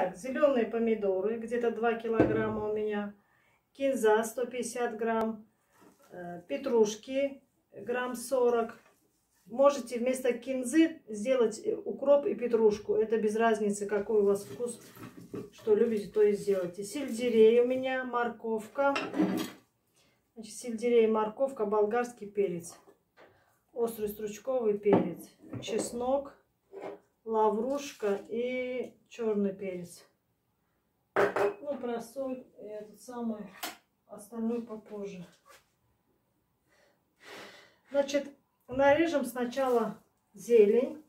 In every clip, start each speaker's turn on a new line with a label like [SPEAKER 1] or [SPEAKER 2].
[SPEAKER 1] Так, зеленые помидоры, где-то 2 килограмма у меня. Кинза 150 грамм. Петрушки грамм 40. Можете вместо кинзы сделать укроп и петрушку. Это без разницы, какой у вас вкус. Что любите, то и сделайте. Сельдерей у меня, морковка. Значит, сельдерей, морковка, болгарский перец. Острый стручковый перец. Чеснок, лаврушка и черный перец. Ну, про соль и этот самый, остальной попозже. Значит, нарежем сначала зелень.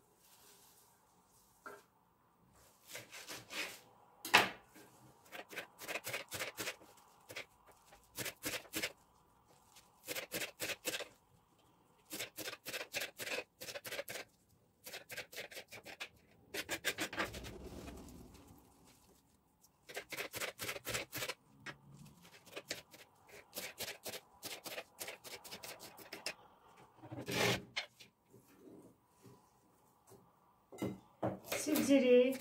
[SPEAKER 1] Сельдерей.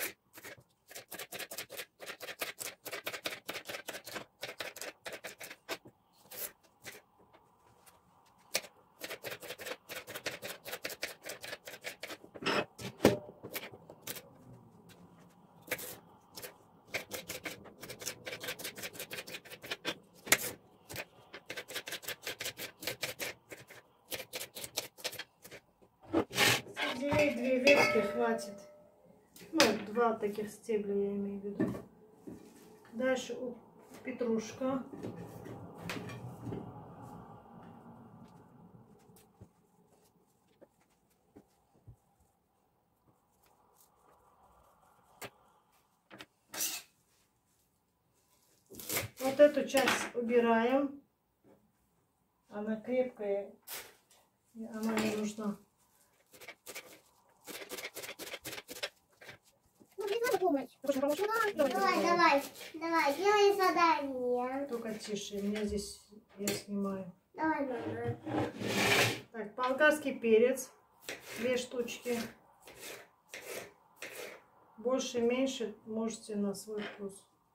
[SPEAKER 1] Сельдерей 2 ветки хватит. Ну, 2 таких стебля я имею в виду. Дальше петрушка. Вот эту часть убираем. Она крепкая, она не нужна.
[SPEAKER 2] Давай, делай задание.
[SPEAKER 1] Только тише, меня здесь я снимаю.
[SPEAKER 2] Давай, мама.
[SPEAKER 1] Так, болгарский перец, 2 штучки. Больше, меньше можете на свой вкус.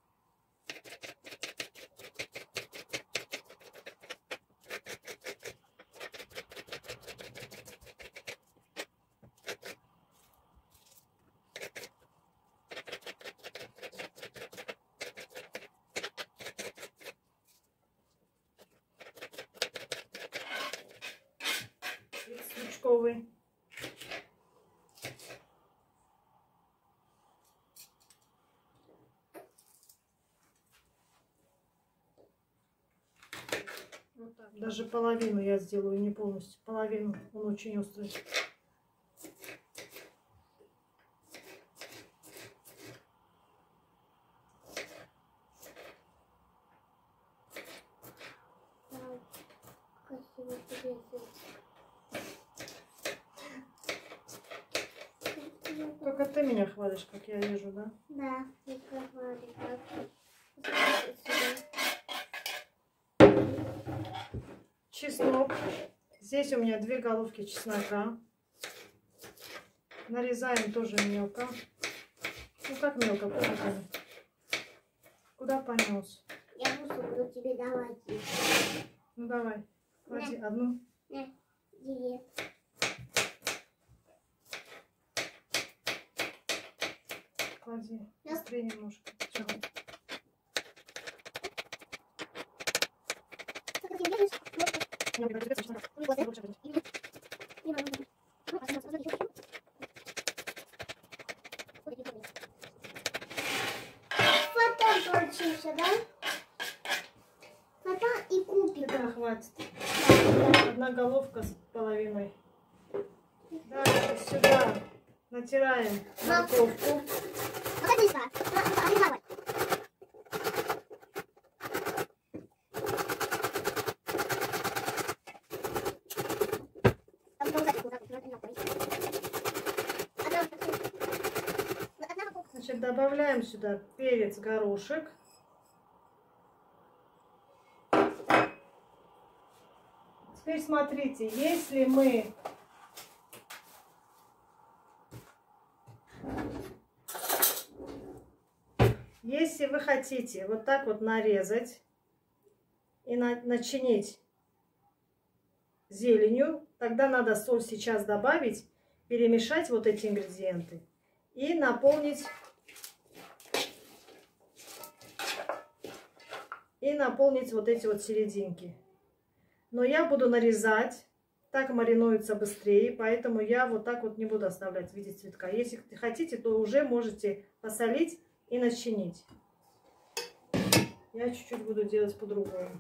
[SPEAKER 1] Стручковый. Вот так. Даже половину я сделаю, не полностью. Половину, он очень острый. Только ты меня хвалишь, как я вижу, да?
[SPEAKER 2] Да, я говорю.
[SPEAKER 1] Чеснок. Здесь у меня 2 головки чеснока. Нарезаем тоже мелко. Ну как мелко? Куда понес?
[SPEAKER 2] Я буду тебе давать.
[SPEAKER 1] Ну давай, клади одну.
[SPEAKER 2] Две.
[SPEAKER 1] Клади. Быстрее немножко. Чего?
[SPEAKER 2] Потом получился, да? Потом и купим.
[SPEAKER 1] Да, хватит. 1 головка с половиной. Дальше сюда натираем морковку. Значит, добавляем сюда перец, горошек. Теперь смотрите, если мы Если вы хотите вот так вот нарезать и начинить зеленью, тогда надо соль сейчас добавить, перемешать вот эти ингредиенты и наполнить вот эти вот серединки. Но я буду нарезать, так маринуется быстрее, поэтому я вот так вот не буду оставлять в виде цветка. Если хотите, то уже можете посолить и начинить. Я чуть-чуть буду делать по-другому.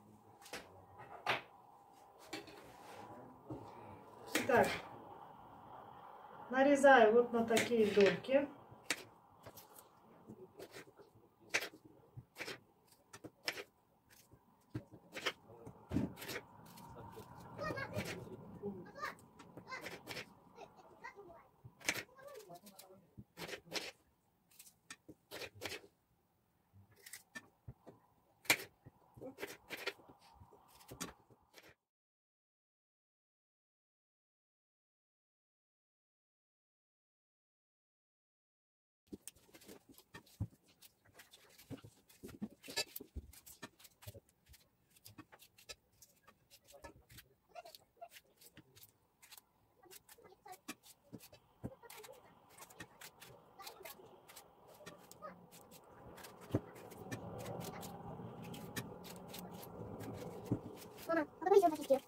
[SPEAKER 1] Так, нарезаю вот на такие дольки.
[SPEAKER 2] Мама, а давай сделаем сосиски.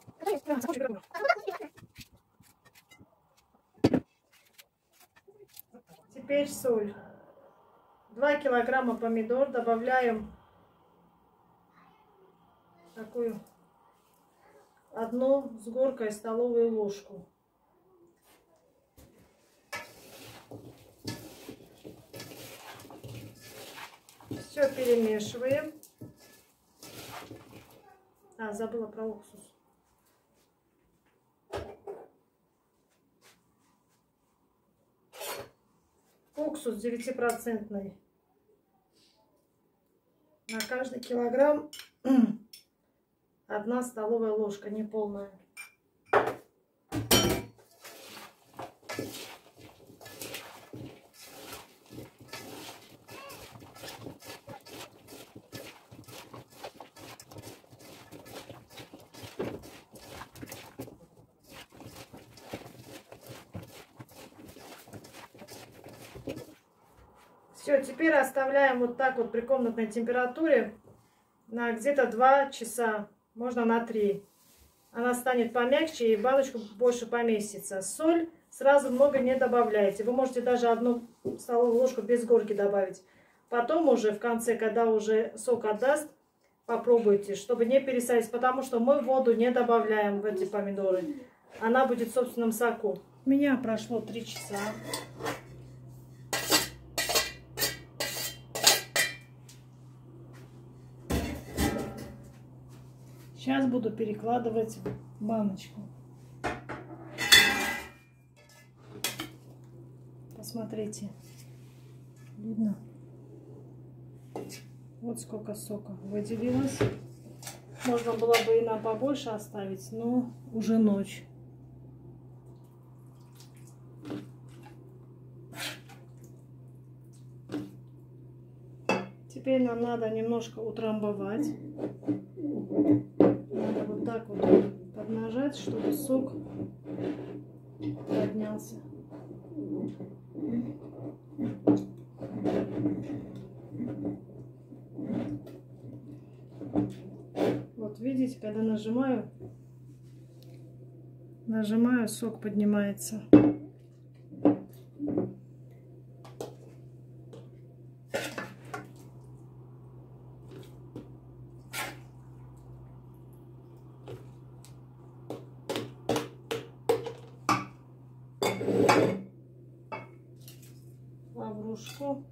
[SPEAKER 1] Теперь соль. 2 килограмма помидор добавляем такую 1 с горкой столовую ложку. Все перемешиваем. Забыла про уксус. Уксус 9%. На каждый килограмм 1 столовая ложка, не полная. Все, теперь оставляем вот так вот при комнатной температуре на где-то 2 часа, можно на 3. Она станет помягче и в баночку больше поместится. Соль сразу много не добавляйте. Вы можете даже 1 столовую ложку без горки добавить. Потом уже в конце, когда уже сок отдаст, попробуйте, чтобы не пересолить, потому что мы воду не добавляем в эти помидоры. Она будет в собственном соку. У меня прошло 3 часа. Сейчас буду перекладывать в баночку. Посмотрите. Видно? Вот сколько сока выделилось. Можно было бы и на побольше оставить, но уже ночь. Теперь нам надо немножко утрамбовать. Надо вот так вот поднажать, чтобы сок поднялся. Вот видите, когда нажимаю, сок поднимается. Лаврушку.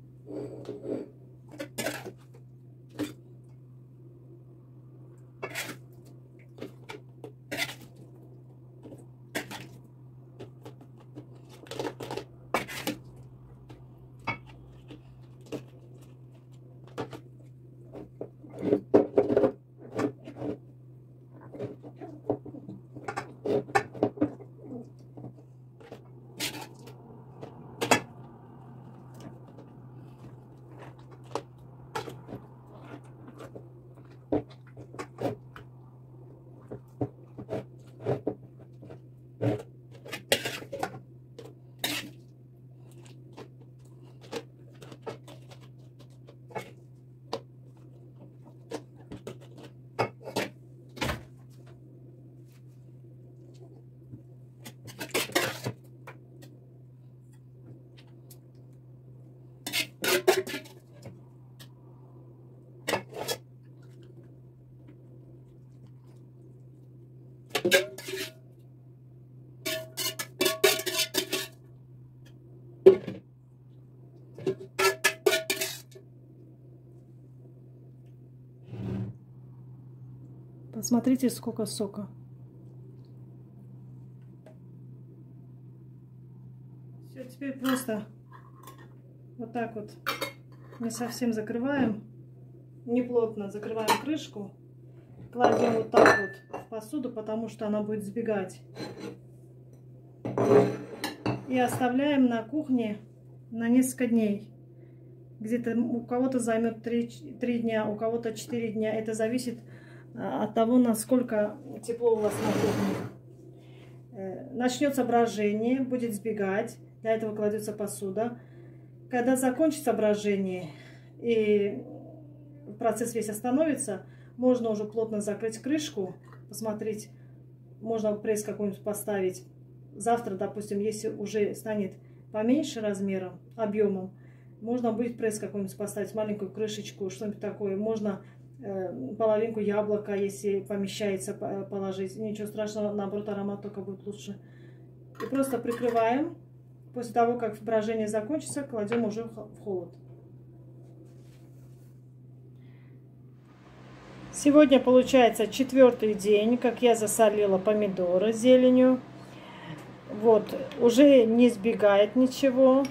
[SPEAKER 1] Посмотрите, сколько сока. Все, теперь просто вот так вот не совсем закрываем, не плотно закрываем крышку, кладем вот так вот в посуду, потому что она будет сбегать. И оставляем на кухне на несколько дней. Где-то у кого-то займет 3 дня, у кого-то 4 дня. Это зависит от того, насколько тепло у вас на кухне. Начнется брожение, будет сбегать. Для этого кладется посуда. Когда закончится брожение и процесс весь остановится, можно уже плотно закрыть крышку, посмотреть, можно пресс какой-нибудь поставить. Завтра, допустим, если уже станет поменьше размером, объемом, можно будет пресс какой-нибудь поставить, маленькую крышечку, что-нибудь такое. Можно половинку яблока, если помещается, положить. Ничего страшного, наоборот, аромат только будет лучше. И просто прикрываем. После того, как брожение закончится, кладем уже в холод. Сегодня получается 4-й день, как я засолила помидоры зеленью. Вот, уже не сбегает ничего.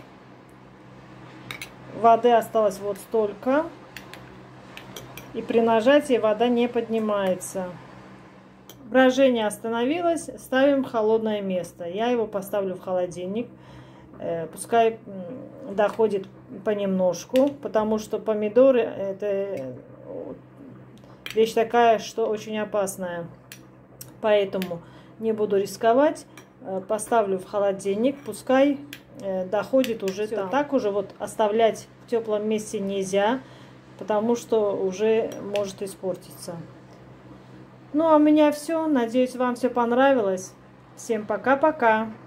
[SPEAKER 1] Воды осталось вот столько. И при нажатии вода не поднимается. Брожение остановилось, ставим в холодное место. Я его поставлю в холодильник. Пускай доходит понемножку, потому что помидоры это вещь такая, что очень опасная. Поэтому не буду рисковать. Поставлю в холодильник, пускай доходит уже там. Так уже вот оставлять в теплом месте нельзя, потому что уже может испортиться. Ну а у меня все. Надеюсь, вам все понравилось. Всем пока-пока.